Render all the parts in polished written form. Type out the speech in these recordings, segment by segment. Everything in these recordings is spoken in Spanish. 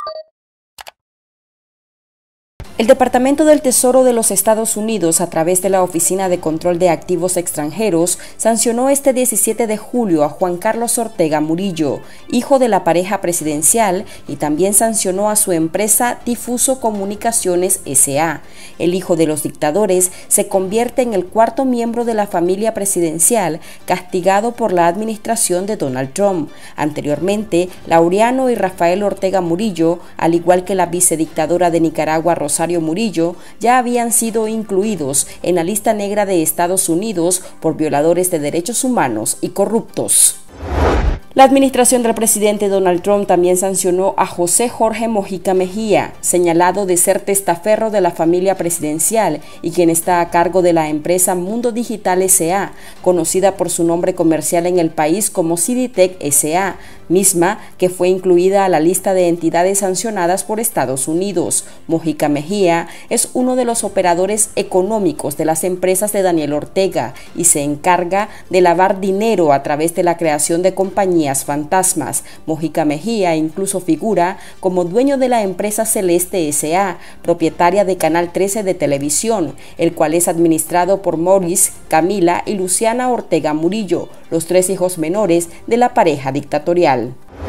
El Departamento del Tesoro de los Estados Unidos, a través de la Oficina de Control de Activos Extranjeros, sancionó este 17 de julio a Juan Carlos Ortega Murillo, hijo de la pareja presidencial, y también sancionó a su empresa Difuso Comunicaciones S.A. El hijo de los dictadores se convierte en el cuarto miembro de la familia presidencial castigado por la administración de Donald Trump. Anteriormente, Laureano y Rafael Ortega Murillo, al igual que la vicedictadora de Nicaragua, Rosario Murillo, ya habían sido incluidos en la lista negra de Estados Unidos por violadores de derechos humanos y corruptos. La administración del presidente Donald Trump también sancionó a José Jorge Mojica Mejía, señalado de ser testaferro de la familia presidencial y quien está a cargo de la empresa Mundo Digital S.A., conocida por su nombre comercial en el país como Ciditec S.A., misma que fue incluida a la lista de entidades sancionadas por Estados Unidos. Mojica Mejía es uno de los operadores económicos de las empresas de Daniel Ortega y se encarga de lavar dinero a través de la creación de compañías fantasmas. Mojica Mejía incluso figura como dueño de la empresa Celeste S.A., propietaria de Canal 13 de televisión, el cual es administrado por Maurice, Camila y Luciana Ortega Murillo, los tres hijos menores de la pareja dictatorial.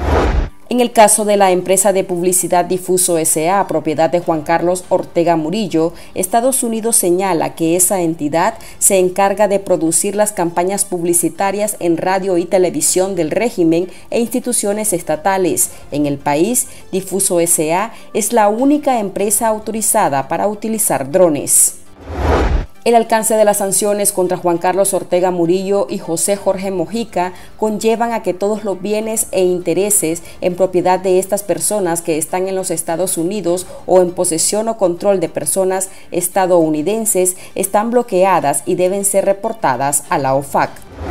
En el caso de la empresa de publicidad Difuso S.A., propiedad de Juan Carlos Ortega Murillo, Estados Unidos señala que esa entidad se encarga de producir las campañas publicitarias en radio y televisión del régimen e instituciones estatales. En el país, Difuso S.A. es la única empresa autorizada para utilizar drones. El alcance de las sanciones contra Juan Carlos Ortega Murillo y José Jorge Mojica conllevan a que todos los bienes e intereses en propiedad de estas personas que están en los Estados Unidos o en posesión o control de personas estadounidenses están bloqueadas y deben ser reportadas a la OFAC.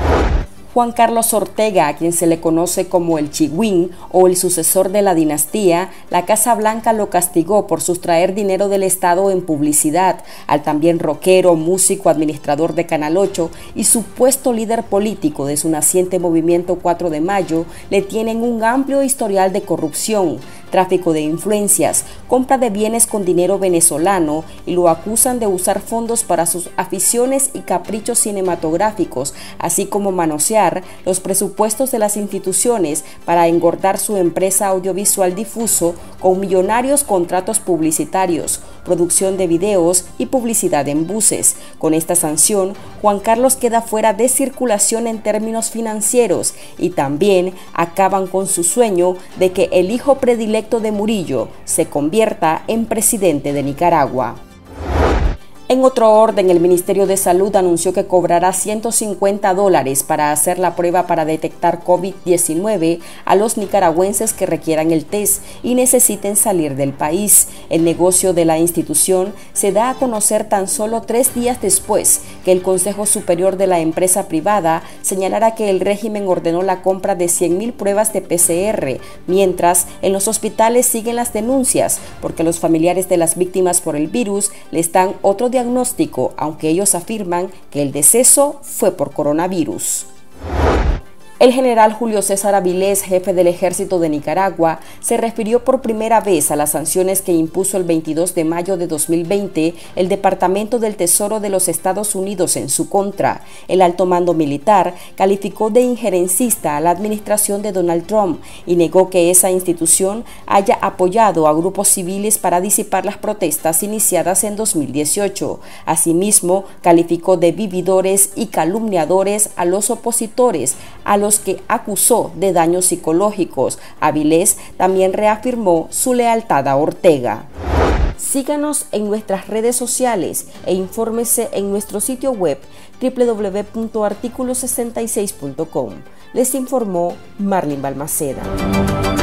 Juan Carlos Ortega, a quien se le conoce como el Chigüín o el sucesor de la dinastía, la Casa Blanca lo castigó por sustraer dinero del Estado en publicidad. Al también rockero, músico, administrador de Canal 8 y supuesto líder político de su naciente movimiento 4 de Mayo, le tienen un amplio historial de corrupción, tráfico de influencias, compra de bienes con dinero venezolano y lo acusan de usar fondos para sus aficiones y caprichos cinematográficos, así como manosear los presupuestos de las instituciones para engordar su empresa audiovisual Difuso con millonarios contratos publicitarios, producción de videos y publicidad en buses. Con esta sanción, Juan Carlos queda fuera de circulación en términos financieros y también acaban con su sueño de que el hijo predilecto de Murillo se convierta en presidente de Nicaragua. En otro orden, el Ministerio de Salud anunció que cobrará $150 para hacer la prueba para detectar COVID-19 a los nicaragüenses que requieran el test y necesiten salir del país. El negocio de la institución se da a conocer tan solo 3 días después que el Consejo Superior de la empresa privada señalara que el régimen ordenó la compra de 100,000 pruebas de PCR, mientras en los hospitales siguen las denuncias porque los familiares de las víctimas por el virus les dan otro diagnóstico, aunque ellos afirman que el deceso fue por coronavirus. El general Julio César Avilés, jefe del Ejército de Nicaragua, se refirió por primera vez a las sanciones que impuso el 22 de mayo de 2020 el Departamento del Tesoro de los Estados Unidos en su contra. El alto mando militar calificó de injerencista a la administración de Donald Trump y negó que esa institución haya apoyado a grupos civiles para disipar las protestas iniciadas en 2018. Asimismo, calificó de vividores y calumniadores a los opositores, a los que acusó de daños psicológicos. Avilés también reafirmó su lealtad a Ortega. Síganos en nuestras redes sociales e infórmese en nuestro sitio web www.articulo66.com. Les informó Marlene Balmaceda.